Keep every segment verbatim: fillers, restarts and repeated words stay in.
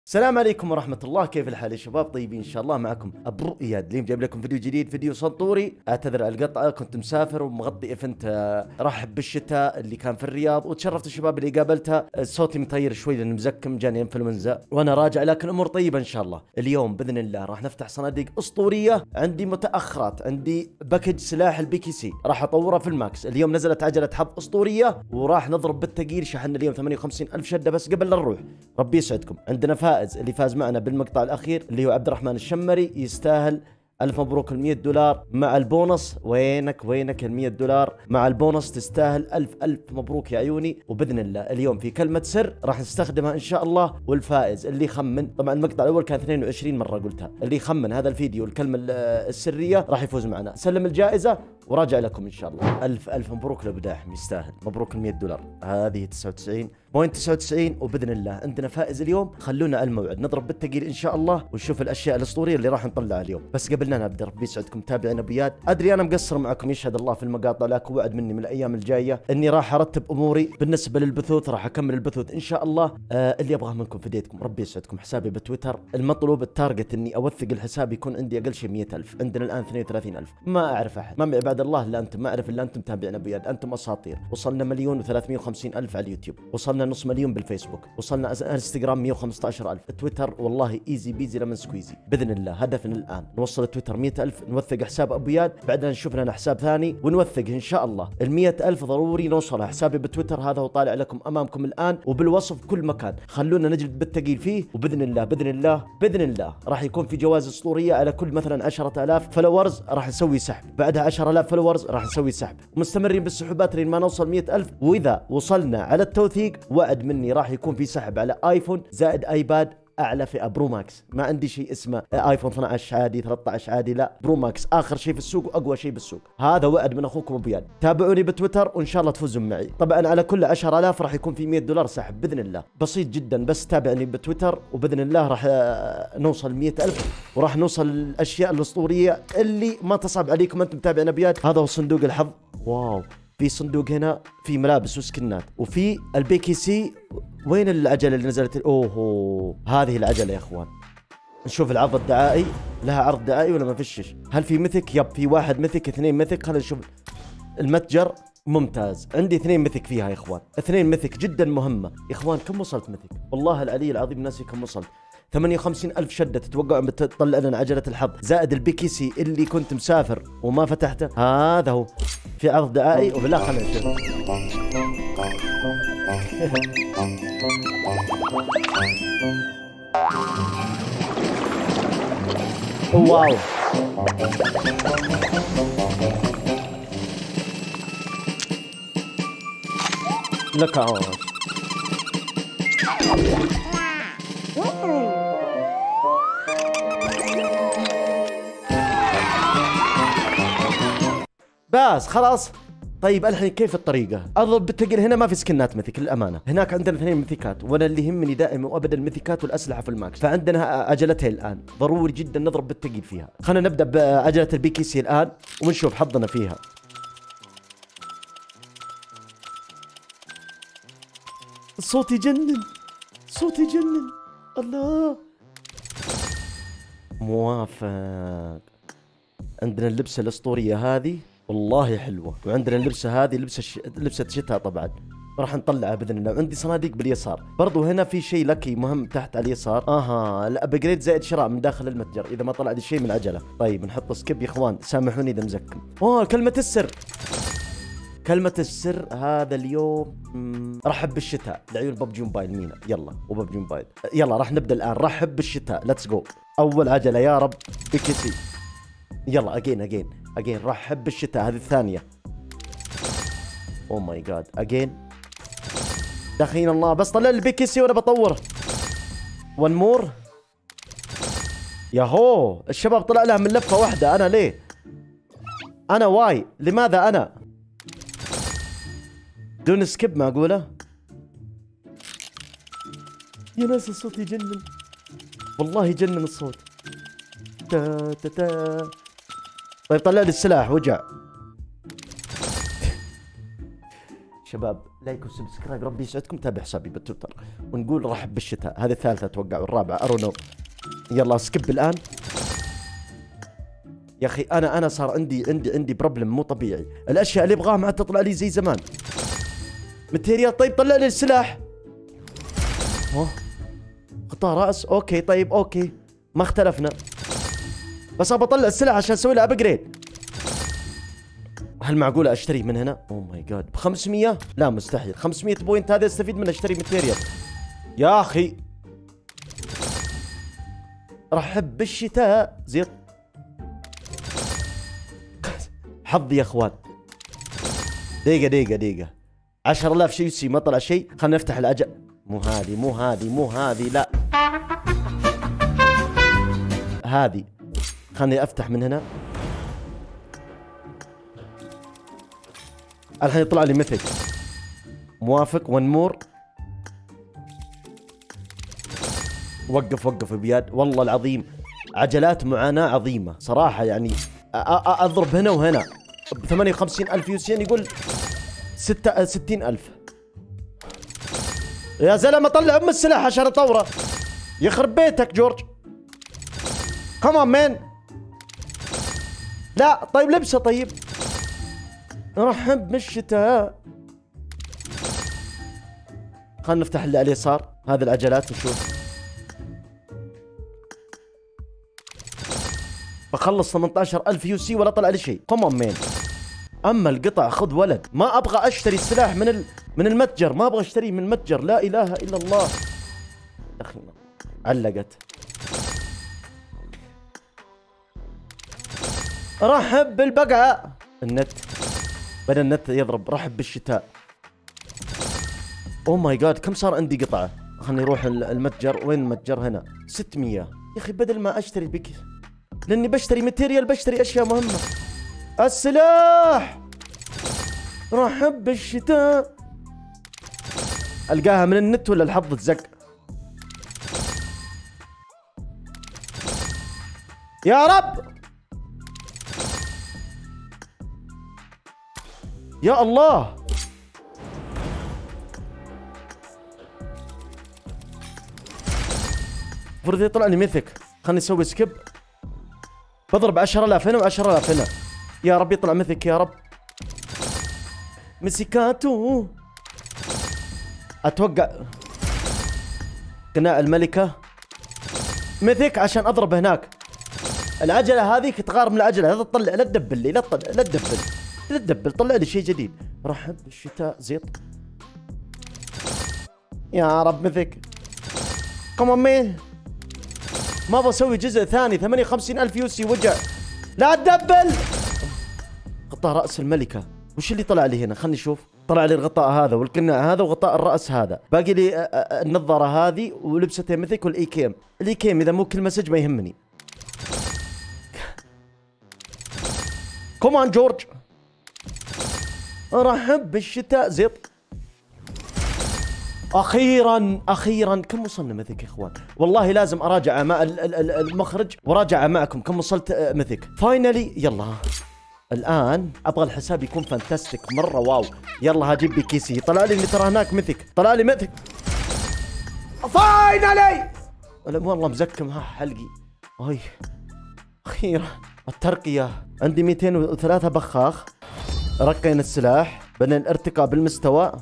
السلام عليكم ورحمة الله، كيف الحال يا شباب؟ طيبين إن شاء الله. معكم أبو إياد اليوم جايب لكم فيديو جديد، فيديو سنطوري. أعتذر على القطعة، كنت مسافر ومغطي إيفنت رحب بالشتاء اللي كان في الرياض، وتشرفت الشباب اللي قابلتها. صوتي مطير شوي لأن مزكم، جاني انفلونزا وأنا راجع، لكن الأمور طيبة إن شاء الله. اليوم بإذن الله راح نفتح صناديق أسطورية. عندي متأخرات، عندي باكج سلاح البي كي سي راح أطوره في الماكس. اليوم نزلت عجلة حظ أسطورية وراح نضرب بالتقيل. شحن اليوم ثمانية وخمسين ألف شدة. بس قبل لا نروح ربي يسعدكم، عندنا فائز اللي فاز معنا بالمقطع الأخير اللي هو عبد الرحمن الشمري، يستاهل ألف مبروك المية دولار مع البونص. وينك وينك المية دولار مع البونص، تستاهل ألف ألف مبروك يا عيوني. وبإذن الله اليوم في كلمة سر راح نستخدمها إن شاء الله. والفائز اللي يخمن، طبعا المقطع الأول كان اثنين وعشرين مرة قلتها، اللي يخمن هذا الفيديو الكلمة السرية راح يفوز معنا. سلم الجائزة وراجع لكم إن شاء الله. ألف ألف مبروك لبداحم، يستاهل. مبروك المية دولار. هذه تسعة وتسعين بوينت تسعة وتسعين. وبإذن الله عندنا فائز اليوم. خلونا على الموعد نضرب بالتقيل إن شاء الله ونشوف الأشياء الأسطورية اللي راح نطلعها اليوم. بس قبل لا نبدأ ربي يسعدكم تابعين أبو إياد. أدري أنا مقصر معكم، يشهد الله في المقاطع، لكن وعد مني من الأيام الجاية إني راح أرتب أموري. بالنسبة للبثوث راح أكمل البثوث إن شاء الله. آه اللي أبغاه منكم فديتكم، ربي يسعدكم. حسابي بتويتر المطلوب التارجت إني أوثق الحساب يكون عندي أقل شيء مئة ألف. عندنا الآن اثنين وثلاثين ألف. ما أعرف أحد، ما معي بعد الله إلا أنتم، ما أعرف إلا أنتم تابعين أبو إياد. أنتم أساطير. وصلنا مليون وثلاثمئة وخمسين ألف على اليوتيوب، وصلنا نص مليون بالفيسبوك، وصلنا انستغرام مئة وخمسة عشر ألف، تويتر والله ايزي بيزي لمن سكويزي. باذن الله هدفنا الان نوصل تويتر مئة ألف، نوثق حساب ابو اياد، بعدها نشوف لنا حساب ثاني ونوثق ان شاء الله. ال مئة ألف ضروري نوصلها. حسابي بتويتر هذا هو طالع لكم امامكم الان وبالوصف كل مكان. خلونا نجلد بالثقيل فيه، وباذن الله باذن الله باذن الله راح يكون في جوائز اسطوريه على كل مثلا عشرة آلاف فلورز راح نسوي سحب، بعدها عشرة آلاف فلورز راح نسوي سحب، ومستمرين بالسحوبات لين ما نوصل مئة ألف. واذا وصلنا على التوثيق وعد مني راح يكون في سحب على ايفون زائد ايباد اعلى فئه برو ماكس. ما عندي شيء اسمه ايفون اثني عشر عادي ثلاثة عشر عادي، لا، برو ماكس اخر شيء في السوق واقوى شيء بالسوق. هذا وعد من اخوكم ابو اياد. تابعوني بتويتر وان شاء الله تفوزون معي. طبعا على كل عشرة آلاف راح يكون في مئة دولار سحب باذن الله. بسيط جدا، بس تابعني بتويتر وباذن الله راح نوصل مئة ألف وراح نوصل الاشياء الاسطوريه اللي ما تصعب عليكم. انتم متابعين ابو اياد. هذا هو صندوق الحظ. واو، في صندوق هنا في ملابس وسكنات، وفي البي كي سي. وين العجله اللي نزلت؟ اوه هذه العجله يا اخوان. نشوف العرض الدعائي، لها عرض دعائي ولا ما فيش؟ هل في ميثك؟ يب في واحد ميثك، اثنين ميثك. خلينا نشوف المتجر. ممتاز، عندي اثنين ميثك فيها يا اخوان، اثنين ميثك جدا مهمه يا اخوان. كم وصلت ميثك؟ والله العلي العظيم ناسي كم وصلت. ثمانية وخمسين ألف شدة. تتوقعوا بتطلع لنا عجلة الحظ زائد البي كي سي اللي كنت مسافر وما فتحته. هذا هو في عرض دعائي. وبالله خلينا نشوف. واو، لك عوض. بس خلاص. طيب الحين كيف الطريقة؟ اضرب بالتقل. هنا ما في سكنات ميثيك للأمانة، هناك عندنا اثنين ميثيكات، وانا اللي يهمني دائما وابدا الميثيكات والاسلحة في الماكس. فعندنا عجلتين الان ضروري جدا نضرب بالتقل فيها. خلينا نبدا بعجلة البي كي سي الان ونشوف حظنا فيها. الصوت يجنن، صوت يجنن. الله، موافق. عندنا اللبسة الأسطورية هذه والله حلوة، وعندنا اللبسة هذه لبسة ش... لبسة شتاء طبعا راح نطلعها باذن الله. عندي صناديق باليسار برضو. هنا في شيء لكي مهم تحت على اليسار. اها، الابجريد زائد شراء من داخل المتجر اذا ما طلع لي شيء من العجلة. طيب نحط سكيب يا اخوان، سامحوني اذا مزكم. اوه كلمة السر، كلمة السر هذا اليوم. مم. رحب بالشتاء لعيون ببجي موبايل. مينا يلا وببجي موبايل. يلا راح نبدا الان. رحب بالشتاء، ليتس جو. اول عجلة يا رب بكتي. يلا اجين اجين اجين. رحب بالشتاء، هذه الثانية. اوه ماي جاد، اجين. دخين الله، بس طلع لي بي سي وانا بطوره. ون مور. ياهو الشباب طلع لها من لفة واحدة. انا ليه؟ انا واي؟ لماذا انا؟ دون سكيب معقولة؟ يا ناس الصوت يجنن، والله يجنن الصوت. تا تا تا. طيب طلع لي السلاح وجع. شباب لايك وسبسكرايب، ربي يسعدكم. تابع حسابي بالتويتر ونقول رحب بالشتاء. هذه الثالثة اتوقع والرابعة ارونو. يلا سكيب الان يا اخي. انا انا صار عندي عندي عندي بروبلم مو طبيعي. الاشياء اللي ابغاها ما عاد تطلع لي زي زمان. ماتيريال. طيب طلع لي السلاح. اوه قطع راس. اوكي طيب اوكي ما اختلفنا، بس ابى اطلع السلاح عشان اسوي له ابجريد. هل معقولة اشتري من هنا؟ اوه ماي جاد ب خمسمية؟ لا مستحيل. خمسمية بوينت هذا استفيد منه اشتري ماتيريال يا اخي. رحب بالشتاء زيط. حظي يا اخوان. دقيقة دقيقة دقيقة. عشرة آلاف شيء سي ما طلع شيء. خلنا نفتح العجل. مو هذه مو هذه مو هذه لا هذه. خلني افتح من هنا. الحين يطلع لي مثل. موافق. ون مور. وقف وقف بياد والله العظيم. عجلات معاناة عظيمة صراحة يعني. اضرب هنا وهنا ب ثمانية وخمسين ألف يوسين يقول ستة ستين ألف. يا زلمة طلع ام السلاح عشان اطوره. يخرب بيتك جورج. كمان مان. لا طيب لبسه. طيب رحب بالشتاء. خلنا نفتح اللي على اليسار. هذه العجلات نشوف. بخلص ثمانية عشر ألف يو سي ولا طلع لي شيء. كمان مان. اما القطع خذ ولد. ما ابغى اشتري السلاح من ال... من المتجر. ما ابغى اشتريه من المتجر. لا اله الا الله. اخي علقت. رحب بالبقعة. النت بدأ النت يضرب. رحب بالشتاء. اوه ماي جاد كم صار عندي قطعة؟ خلني نروح المتجر. وين المتجر؟ هنا ستمية. يا اخي بدل ما اشتري بك لاني بشتري ماتيريال بشتري اشياء مهمة. السلاح. رحب بالشتاء. القاها من النت ولا الحظ تزق؟ يا رب يا الله. فرض يطلع لي ميثك. خلني اسوي سكيب. بضرب عشرة آلاف هنا وعشرة آلاف هنا. يا رب يطلع ميثك يا رب. مسكاتو. اتوقع قناع الملكة ميثك عشان اضرب هناك. العجلة هذيك تغار من العجلة. هذا تطلع. لا تدبل لي. لا تطلع. لا تدبل. لا تدبل. طلع لي شيء جديد. رحب بالشتاء زيط. يا رب ميثك. كمان مين. ما بسوي جزء ثاني. ثمانية وخمسين ألف يوسي وجع. لا تدبل. غطاء رأس الملكة. وش اللي طلع لي هنا؟ خلني اشوف. طلع لي الغطاء هذا والقناع هذا وغطاء الرأس هذا. باقي لي النظارة هذه ولبستين ميثك والاي كيم. الاي كيم اذا مو كل مسج ما يهمني. كمان جورج. ارحب بالشتاء زيط. اخيرا اخيرا. كم وصلنا ميثك يا اخوان؟ والله لازم اراجع مع المخرج وراجع معكم كم وصلت ميثك. فاينلي. يلا الان ابغى الحساب يكون فانتاستيك مره واو. يلا هجيب لي كيسي. طلع لي اللي ترى هناك ميثك. طلع لي ميثك فاينلي. والله مزكم ها حلقي. اي اخيرا الترقية. عندي مئتين وثلاثة بخاخ. رقينا السلاح. بعدين ارتقاء بالمستوى.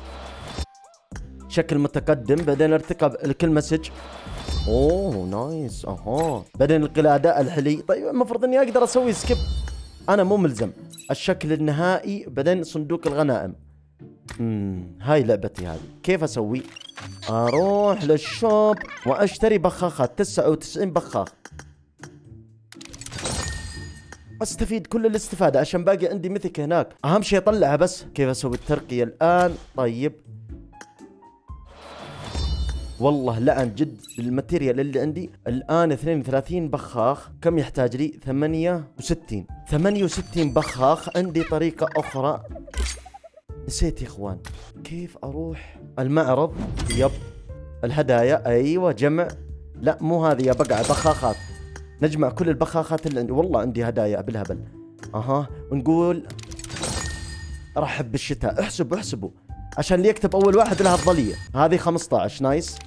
شكل متقدم. بعدين ارتقاء لكل مسج. اوه نايس. اها. بعدين القلادة الحلي. طيب المفروض اني اقدر اسوي سكيب. انا مو ملزم. الشكل النهائي. بعدين صندوق الغنائم. امم هاي لعبتي هذه. كيف اسوي؟ اروح للشوب واشتري بخاخات. تسعة وتسعين بخاخ. استفيد كل الاستفادة عشان باقي عندي ميثك هناك. اهم شيء اطلعها بس. كيف اسوي الترقية الان؟ طيب والله لا عن جد الماتيريال اللي عندي الان اثنين وثلاثين بخاخ. كم يحتاج لي؟ ثمانية وستين. ثمانية وستين بخاخ. عندي طريقة اخرى نسيت يا اخوان. كيف اروح المعرض؟ يب الهدايا. ايوه جمع. لا مو هذه يا بقعة. بخاخات. نجمع كل البخاخات اللي عندي. والله عندي هدايا بالهبل. اها ونقول رحب بالشتاء. احسبوا احسبوا عشان اللي يكتب اول واحد لها الظليه. هذه خمسة عشر نايس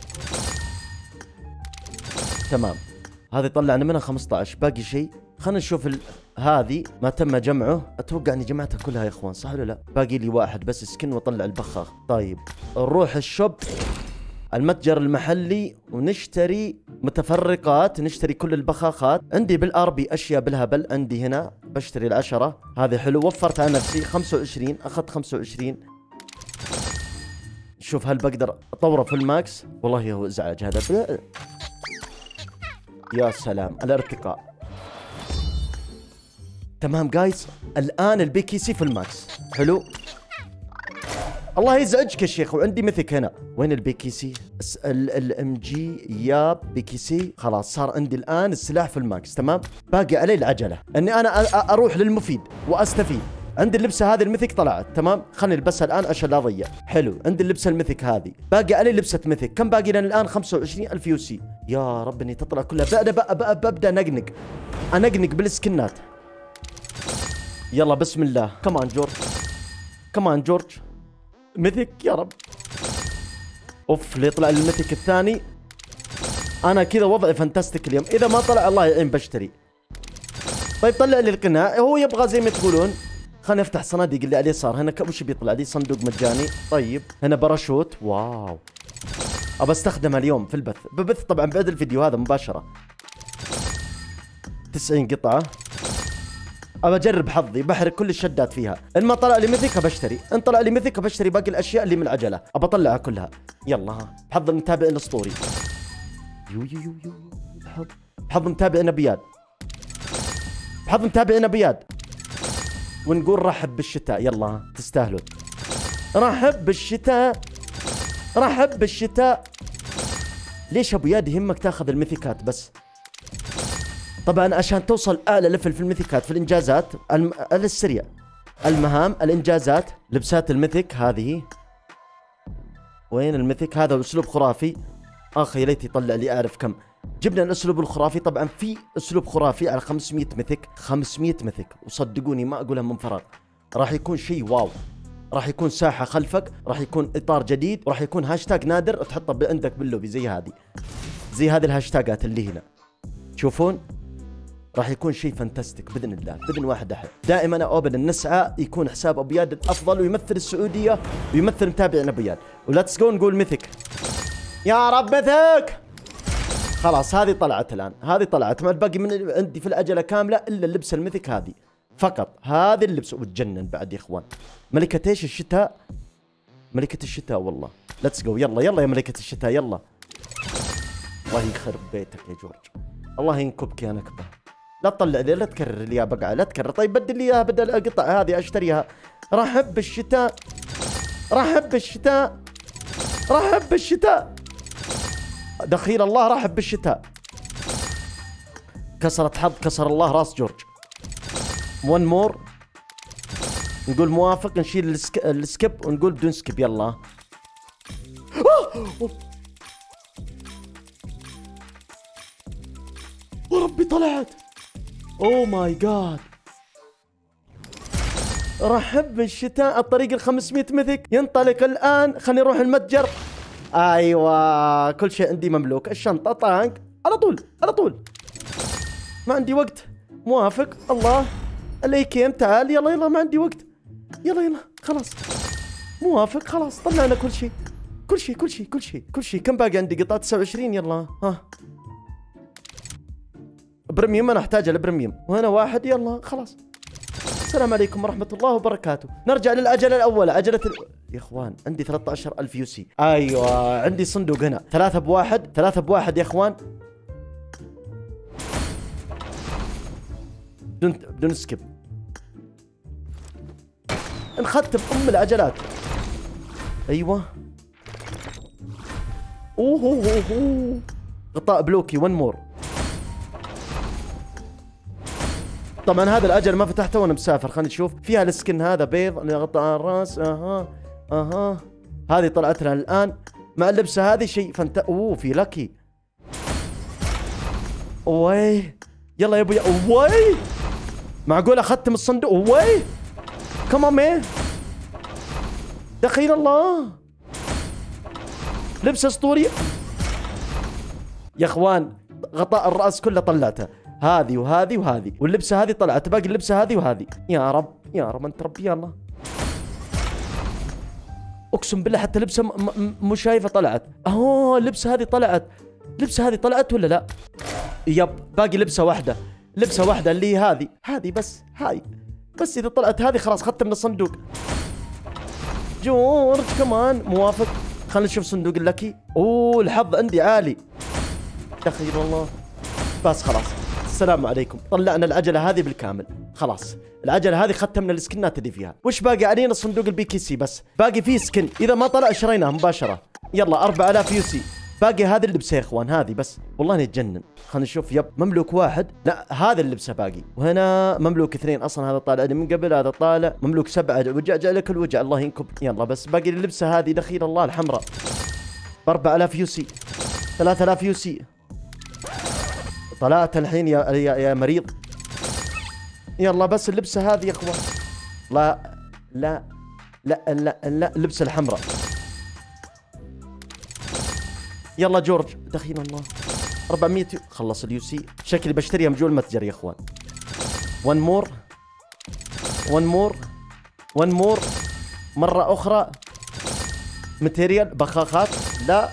تمام. هذه طلعنا منها خمسة عشر. باقي شيء خلينا نشوف ال... هذه ما تم جمعه. اتوقع اني جمعتها كلها يا اخوان صح ولا لا؟ باقي لي واحد بس سكن واطلع البخاخ. طيب نروح الشوب المتجر المحلي ونشتري متفرقات، نشتري كل البخاخات. عندي بالاربي اشياء بالهبل. عندي هنا بشتري العشرة هذه حلو. وفرت على نفسي خمسة وعشرين. اخذت خمسة وعشرين. شوف هل بقدر اطوره في الماكس. والله هو ازعاج هذا. يا سلام الارتقاء. تمام جايز. الان البي سي في الماكس حلو. الله يزعجك يا شيخ. وعندي مثك هنا. وين البي سي؟ الام جي ياب بي سي. خلاص صار عندي الان السلاح في الماكس تمام. باقي علي العجله اني انا اروح للمفيد واستفيد. عندي اللبسه هذه الميثك طلعت تمام. خلني البسها الان عشان لا اضيع. حلو عندي اللبسه الميثك هذه. باقي علي لبسه ميثك. كم باقي لنا الان؟ خمسة وعشرين ألف يو سي. يا رب اني تطلع كلها. ببدا ببدا, ببدأ نقنق انقنق بالسكنات. يلا بسم الله. كمان جورج كمان جورج ميثك يا رب. اوف اللي يطلع الميثك الثاني. انا كذا وضعي فانتاستيك اليوم. اذا ما طلع الله يعين بشتري. طيب طلع لي القناع. هو يبغى زي ما تقولون. خليني افتح صناديق اللي على اليسار. هنا وش بيطلع لي؟ صندوق مجاني. طيب هنا باراشوت. واو ابى استخدمها اليوم في البث. ببث طبعا بعد الفيديو هذا مباشره. تسعين قطعه. ابى اجرب حظي. بحرق كل الشدات فيها. ان ما طلع لي ميثك بشتري. ان طلع لي ميثك بشتري باقي الاشياء اللي من العجله. ابى اطلعها كلها. يلا ها بحظ المتابع الاسطوري. يو يو يو يو بحظ بحظ متابعنا بياد. بحظ متابعنا بياد. ونقول رحب بالشتاء. يلا تستاهلون. رحب بالشتاء. رحب بالشتاء. ليش ابو ياد يهمك تاخذ الميثيكات بس؟ طبعا عشان توصل اعلى ليفل في الميثيكات في الانجازات الم... السريع المهام الانجازات. لبسات الميثيك هذه. وين الميثيك؟ هذا اسلوب خرافي. اخ يا ليت يطلع لي اعرف كم جبنا الاسلوب الخرافي. طبعا في اسلوب خرافي على خمسمية ميثيك. خمسمية ميثيك وصدقوني ما اقولها من فراغ. راح يكون شيء واو. راح يكون ساحه خلفك. راح يكون اطار جديد. وراح يكون هاشتاج نادر تحطه عندك باللوبي زي هذه. زي هذه الهاشتاجات اللي هنا تشوفون. راح يكون شيء فانتستيك باذن الله باذن واحد احد. دائما انا ابدا نسعى يكون حساب ابو ياد الافضل ويمثل السعوديه ويمثل متابعنا ابو ياد. وليتس جو نقول ميثيك. يا رب ميثيك. خلاص هذه طلعت الان. هذه طلعت. ما الباقي من عندي في العجله كامله الا اللبسه الميثيك هذه فقط. هذه اللبسه وتجنن بعد يا اخوان. ملكه ايش الشتاء؟ ملكه الشتاء والله. ليتس جو. يلا يلا يا ملكه الشتاء يلا. الله يخرب بيتك يا جورج. الله ينكبك يا نكبه. لا تطلع لي. لا تكرر لي يا بقعه. لا تكرر. طيب بدل لي اياها بدل القطع هذه اشتريها. رحب بالشتاء. رحب بالشتاء. رحب بالشتاء. دخيل الله رحب بالشتاء. كسرت حظ كسر الله راس جورج. ون مور. نقول موافق. نشيل السك... السكيب ونقول بدون سكيب. يلا وربي طلعت. اوه ماي جاد. رحب بالشتاء. الطريق ال خمسمية ميثك ينطلق الان. خليني اروح المتجر. ايوه كل شيء عندي مملوك. الشنطه طانك على طول على طول. ما عندي وقت. موافق. الله الايكيم تعال. يلا يلا ما عندي وقت. يلا يلا خلاص موافق. خلاص طلعنا كل شيء كل شيء كل شيء كل شيء كل شيء. كم باقي عندي قطعه؟ تسعة وعشرين. يلا ها بريميوم. انا احتاج البريميوم. وهنا واحد. يلا خلاص. السلام عليكم ورحمة الله وبركاته. نرجع للعجلة الأولى. عجلة ال... يا إخوان عندي ثلاثة عشر ألف يو سي. أيوة عندي صندوق هنا. ثلاثة بواحد. ثلاثة بواحد يا إخوان. بدون بدون سكيب. نختم أم العجلات. أيوة. أوه أوه أوه. غطاء بلوكي. ون مور. طبعا هذا العجل ما فتحته وانا مسافر. خلينا نشوف. فيها السكن هذا بيض غطاء الراس. اها اها هذه طلعت لنا الان مع اللبسه هذه. شيء فانت. اوه في لاكي. اوي يلا يا ابويا. اوي معقول اختم الصندوق؟ اوي كمان مي. دخيل الله، لبس اسطوري يا اخوان. غطاء الراس كله طلعته، هذه وهذه وهذه، واللبسه هذه طلعت، باقي اللبسه هذه وهذه. يا رب يا رب انت ربي. يلا اقسم بالله حتى لبسه مو شايفه طلعت. اهو اللبسه هذه طلعت، لبسه هذه طلعت ولا لا؟ يب باقي لبسه واحده، لبسه واحده اللي هي هذه، هذه بس، هاي بس. اذا طلعت هذه خلاص اخذتها من الصندوق. جورج كمان موافق. خلينا نشوف صندوق اللكي. اوه الحظ عندي عالي، دخيل الله. بس خلاص السلام عليكم، طلعنا العجله هذه بالكامل. خلاص العجله هذه ختمنا السكنات اللي فيها. وش باقي علينا؟ صندوق البي كي سي بس، باقي فيه سكن، اذا ما طلع شريناه مباشره. يلا أربعة آلاف يو سي. باقي هذه اللبسه يا اخوان، هذه بس. والله نتجنن. خلينا نشوف. يب مملوك واحد، لا هذا اللبسه باقي، وهنا مملوك اثنين اصلا. هذا طالع لي من قبل، هذا طالع مملوك سبعه. وجع جاء لك الوجع، الله ينكب. يلا بس باقي اللبسه هذه دخيل الله الحمراء ب أربعة آلاف يو سي، ثلاثة آلاف يو سي. طلعت الحين يا يا, يا مريض. يلا بس اللبسه هذه يا اخوان. لا لا لا لا لا اللبسه الحمراء. يلا جورج دخيل الله أربعمية. خلص اليو سي، شكلي بشتريها من جول المتجر يا اخوان. ون مور ون مور ون مور مرة أخرى. ماتيريال بخاخات، لا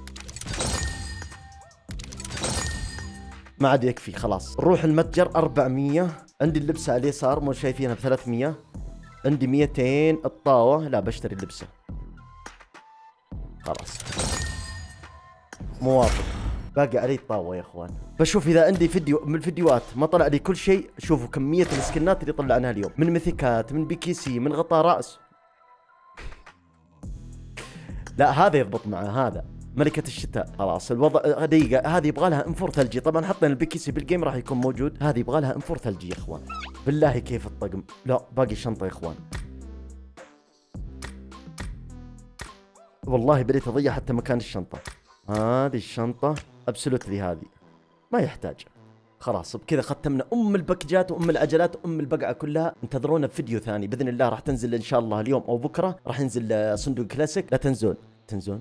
ما عاد يكفي. خلاص نروح المتجر. أربعمية. عندي اللبسة على اليسار مو شايفينها ب ثلاثمية. عندي ميتين. الطاوة لا بشتري اللبسة. خلاص موافق. باقي علي الطاوة يا اخوان. بشوف اذا عندي فيديو من الفيديوات ما طلع لي كل شيء. شوفوا كمية السكنات اللي طلعناها اليوم، من ميثيكات، من بي كي سي، من غطاء رأس. لا هذا يضبط معه، هذا ملكة الشتاء. خلاص الوضع دقيقة. هذه يبغى لها انفور ثلجي. طبعا حطينا البي كي سي بالجيم راح يكون موجود. هذه يبغى لها انفور ثلجي يا اخوان. بالله كيف الطقم. لا باقي الشنطة يا اخوان. والله بديت اضيع حتى مكان الشنطة. هذه الشنطة ابسولوتلي هذه ما يحتاج. خلاص بكذا ختمنا ام الباكجات وام العجلات وام البقعة كلها. انتظرونا بفيديو ثاني باذن الله، راح تنزل ان شاء الله اليوم او بكره. راح ينزل صندوق كلاسيك. لا تنزون تنزون.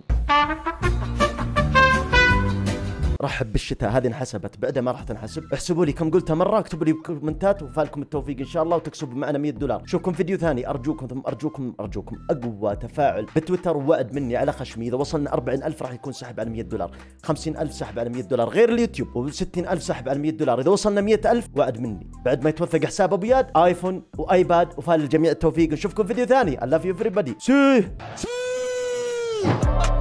رحب بالشتاء، هذه انحسبت، بعدها ما راح تنحسب. احسبوا لي كم قلتها مره، اكتبوا لي كومنتات، وفالكم التوفيق ان شاء الله، وتكسبوا معنا مية دولار. شوفكم فيديو ثاني. ارجوكم ثم ارجوكم ارجوكم اقوى تفاعل بتويتر، ووعد مني على خشمي. اذا وصلنا أربعين ألف راح يكون سحب على مية دولار، خمسين ألف سحب على مية دولار غير اليوتيوب، و60 ألف سحب على مية دولار. اذا وصلنا مية ألف وعد مني بعد ما يتوثق حساب ابو اياد ايفون وايباد، وفال الجميع التوفيق. نشوفكم فيديو ثاني. I love you everybody. سي